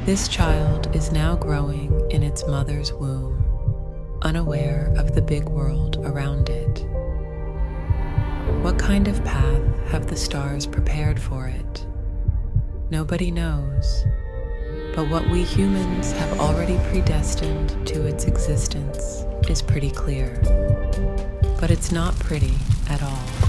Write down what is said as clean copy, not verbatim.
This child is now growing in its mother's womb, unaware of the big world around it. What kind of path have the stars prepared for it? Nobody knows, but what we humans have already predestined to its existence is pretty clear. But it's not pretty at all.